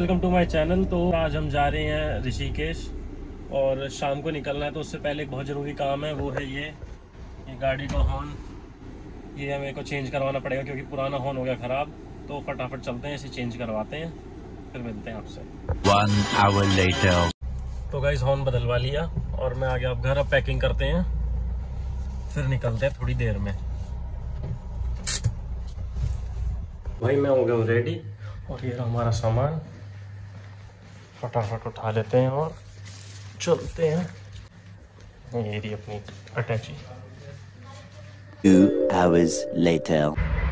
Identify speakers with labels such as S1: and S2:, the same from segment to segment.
S1: Welcome to my channel. तो आज हम जा रहे हैं ऋषिकेश और शाम को निकलना है। तो उससे पहले एक बहुत ज़रूरी काम है, वो है ये गाड़ी का हॉर्न। ये हमें को चेंज करवाना पड़ेगा क्योंकि पुराना हॉर्न हो गया ख़राब। तो फटाफट चलते हैं, इसे चेंज करवाते हैं, फिर मिलते हैं आपसे।
S2: 1 hour later।
S1: तो गाइस हॉर्न बदलवा लिया और मैं आ गया अब घर। अब पैकिंग करते हैं, फिर निकलते हैं थोड़ी देर में। भाई मैं हो गया हूँ रेडी और ये हमारा सामान फटाफट उठा लेते हैं और चलते हैं। ये रही अपनी अटैची।
S2: 2 hours later।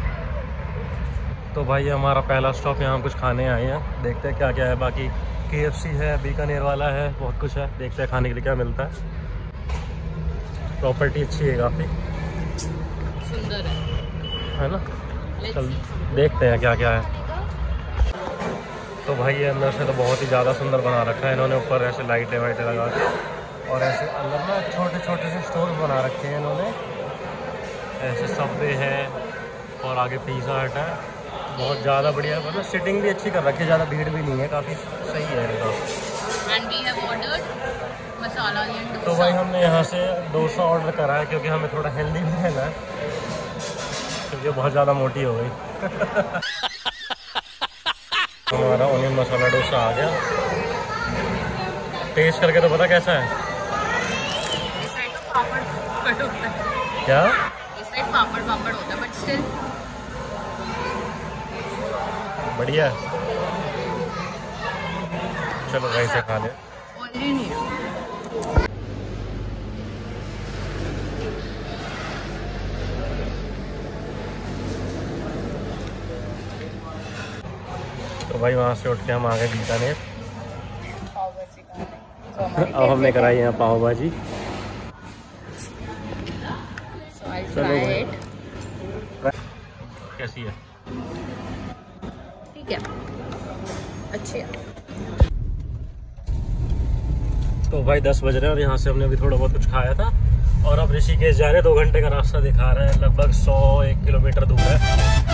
S1: तो भाई हमारा पहला स्टॉप, यहाँ कुछ खाने आए हैं, देखते हैं क्या क्या है। बाकी KFC है, बीकानेर वाला है, बहुत कुछ है, देखते हैं खाने के लिए क्या मिलता है। प्रॉपर्टी अच्छी है, काफ़ी
S3: सुंदर
S1: है ना। चल देखते हैं क्या क्या है। तो भाई ये अंदर से तो बहुत ही ज़्यादा सुंदर बना रखा है इन्होंने। ऊपर ऐसे लाइटें वाइटें लगा के और ऐसे अंदर ना छोटे छोटे से स्टोर बना रखे हैं इन्होंने। ऐसे सबवे है और आगे पिज़्ज़ा हट है। बहुत ज़्यादा बढ़िया, मतलब सिटिंग भी अच्छी कर रखी है, ज़्यादा भीड़ भी नहीं है, काफ़ी सही है एकदम।
S3: And we have ordered masala onion dosa.
S1: तो भाई हमने यहाँ से डोसा ऑर्डर करा है क्योंकि हमें थोड़ा हेल्दी भी रहना है, क्योंकि बहुत ज़्यादा मोटी हो गई। हमारा ऑनियन मसाला डोसा आ गया। टेस्ट करके तो पता कैसा है।
S3: इस साइड तो पापड़ होता है।
S1: क्या?
S3: इस साइड पापड़ होता है, बट स्टिल
S1: बढ़िया। चलो भाई से खा ले।
S3: ऑयली नहीं है।
S1: तो भाई वहाँ से उठ के हम आ गए बीकानेर।
S3: पाव भाजी खाने।
S1: अब हमने कराई यहाँ पाव भाजी।
S3: So I'll
S1: चलो
S3: try
S1: भाई।
S3: it.
S1: कैसी है?
S3: ठीक है, अच्छी है।
S1: तो भाई 10 बज रहे हैं और यहाँ से हमने अभी थोड़ा बहुत कुछ खाया था और अब ऋषिकेश जा रहे हैं। 2 घंटे का रास्ता दिखा रहा है, लगभग 101 किलोमीटर दूर है।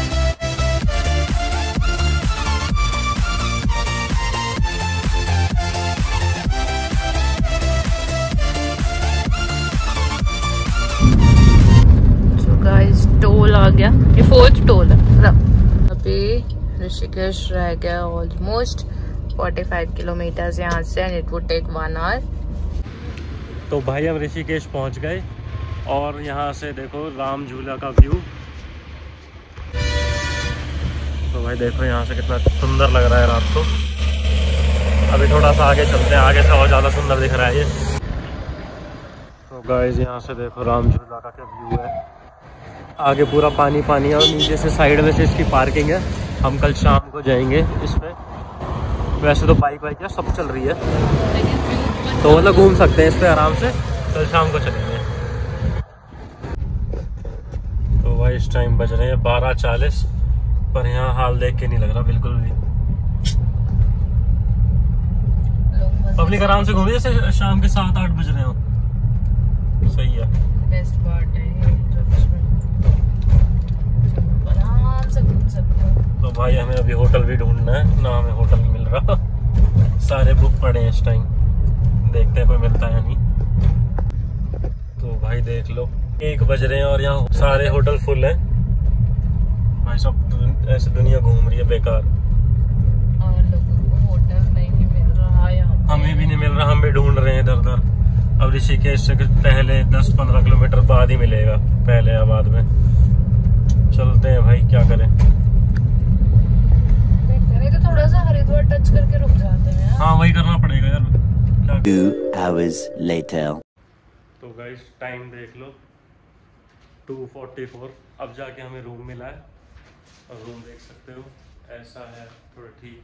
S3: गाइस टोल आ गया, ये 4th टोल है। अभी ऋषिकेश रह गया ऑलमोस्ट 45 किलोमीटर यहाँ से, and it would take 1 hour।
S1: तो भाई हम ऋषिकेश पहुँच गए और यहाँ से देखो राम झूला का व्यू। तो भाई देखो यहाँ से कितना सुंदर लग रहा है रात को। अभी थोड़ा सा आगे चलते हैं, आगे से और ज़्यादा सुंदर दिख रहा है ये। तो गाइस यहाँ से देखो राम झूला का क्या व्यू है। आगे पूरा पानी पानी है और नीचे से साइड में से इसकी पार्किंग है। हम कल शाम को जाएंगे इस पे। वैसे तो बाइक वाइक सब चल रही है, तो मतलब घूम सकते हैं इस पे आराम से। कल शाम को चलेंगे। तो भाई इस टाइम बज रहे हैं 12:40, पर यहाँ हाल देख के नहीं लग रहा बिल्कुल भी। पब्लिक आराम से घूम रही है जैसे शाम के 7-8 बज रहे हो। सही है।
S3: बेस्ट पार्ट है ये, आराम से घूम सकते हो।
S1: तो भाई हमें अभी होटल भी ढूंढना है ना, हमें होटल नहीं मिल रहा। सारे बुक पड़े हैं इस टाइम, देखते हैं कोई मिलता है नहीं। तो भाई देख लो 1 बज रहे हैं और यहाँ सारे होटल फुल हैं। भाई सब ऐसे दुनिया घूम रही है बेकार।
S3: और लोगों को होटल नहीं मिल रहा यहाँ पे।
S1: हमें भी नहीं मिल रहा, हम भी ढूंढ रहे हैं इधर उधर। अब ऋषिकेश से पहले 10-15 किलोमीटर बाद ही मिलेगा, पहले या बाद में। चलते हैं भाई, क्या करें।
S3: तो थोड़ा सा हरिद्वार टच करके रुक जाते हैं।
S1: हाँ वही करना पड़ेगा यार, क्या
S2: 2 hours later।
S1: तो गाइस टाइम देख लो 2:44। अब जाके हमें रूम मिला है और रूम देख सकते हो ऐसा है, थोड़ा ठीक।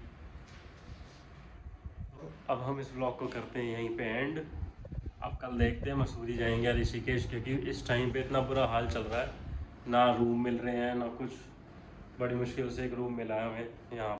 S1: अब हम इस ब्लॉग को करते हैं यहीं पे एंड। अब कल देखते हैं मसूरी जाएंगे या ऋषिकेश, क्योंकि इस टाइम पे इतना बुरा हाल चल रहा है, ना रूम मिल रहे हैं ना कुछ। बड़ी मुश्किल से एक रूम मिला है हमें यहाँ